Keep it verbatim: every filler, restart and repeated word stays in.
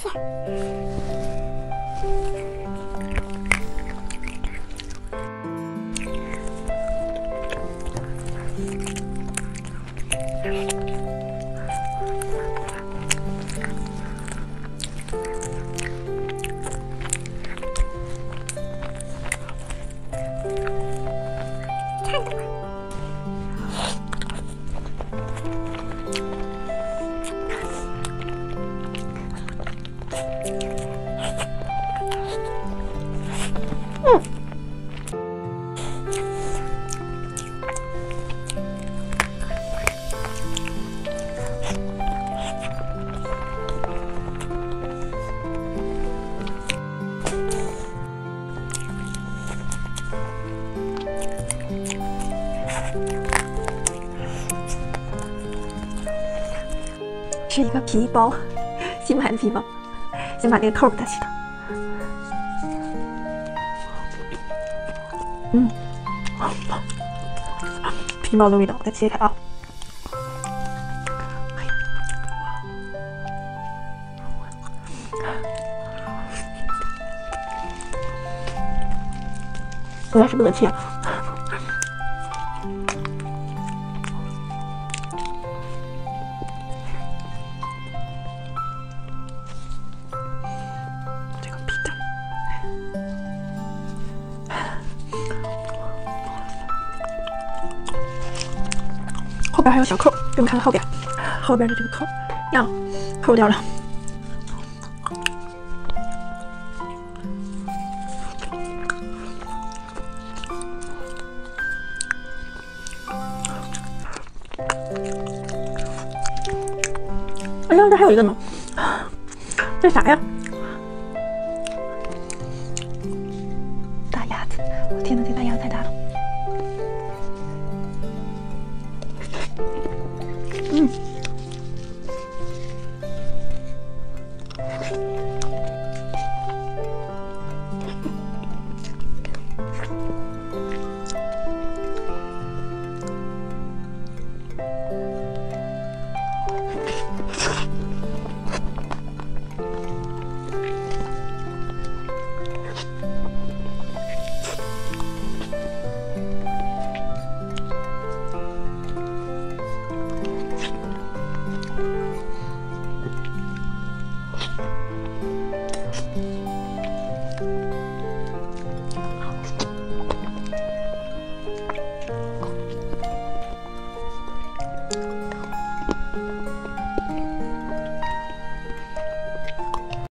嗯，是一个皮包，新买的皮包，先把这个扣给它起掉。嗯，皮包的味道，再切开啊！应该是不能切。这个皮蛋。后边还有小扣，给我们看看后边，后边的这个扣要扣掉了。哎呀，这还有一个呢，这啥呀？